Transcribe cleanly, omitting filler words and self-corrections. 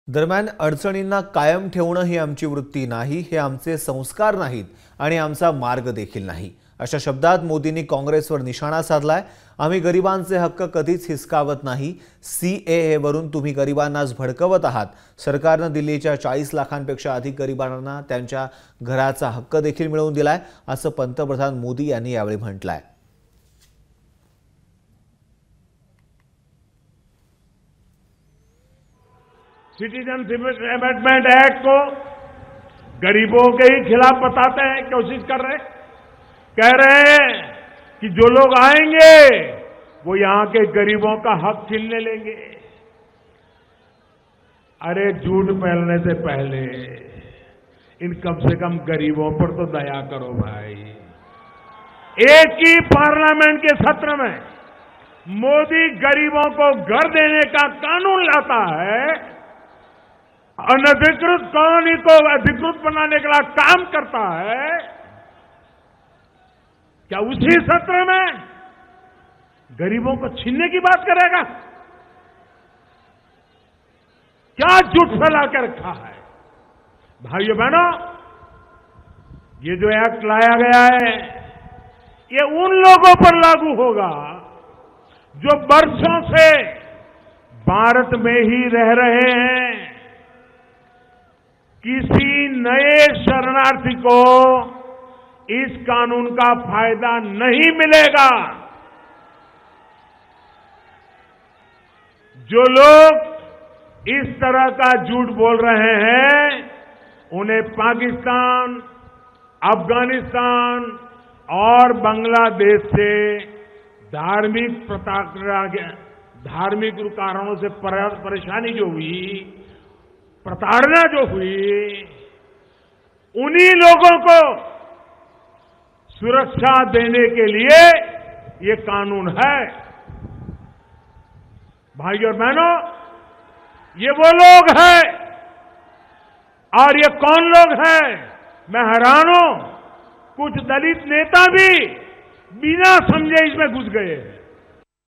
दरम्यान अडचणींना कायम ठेवणं ही आमची वृत्ती नाही, हे आमचे संस्कार नाहीत आणि आमचा मार्ग देखील नाही, अशा शब्दात मोदींनी काँग्रेसवर निशाणा साधलाय। आम्ही गरिबांचे हक्क कधीच हिसकावत नाही। सीएए वरून तुम्ही गरिबांनाच भडकवत आहात। सरकारने दिल्लीच्या 40 लाखांपेक्षा अधिक गरिबांना त्यांच्या घराचा हक्क देखील मिळवून दिलाय, असं पंतप्रधान मोदी यांनी यावेळी म्हटलंय। सिटीजनशिप अमेंडमेंट एक्ट को गरीबों के ही खिलाफ बताते हैं, कोशिश कर रहे हैं, कह रहे हैं कि जो लोग आएंगे वो यहां के गरीबों का हक छीनने लेंगे। अरे झूठ फैलने से पहले इन कम से कम गरीबों पर तो दया करो भाई। एक ही पार्लियामेंट के सत्र में मोदी गरीबों को घर देने का कानून लाता है, अनधिकृत कॉलोनी को अधिकृत बनाने के लिए काम करता है। क्या उसी सत्र में गरीबों को छीनने की बात करेगा? क्या झूठ फैला के रखा है? भाइयों बहनों, ये जो एक्ट लाया गया है ये उन लोगों पर लागू होगा जो वर्षों से भारत में ही रह रहे हैं। किसी नए शरणार्थी को इस कानून का फायदा नहीं मिलेगा। जो लोग इस तरह का झूठ बोल रहे हैं उन्हें पाकिस्तान, अफगानिस्तान और बांग्लादेश से धार्मिक कारणों से परेशानी जो हुई, प्रताड़ना जो हुई, उन्हीं लोगों को सुरक्षा देने के लिए ये कानून है। भाइयों और बहनों, ये वो लोग हैं। और ये कौन लोग हैं? मैं हैरान हूं, कुछ दलित नेता भी बिना समझे इसमें घुस गए हैं।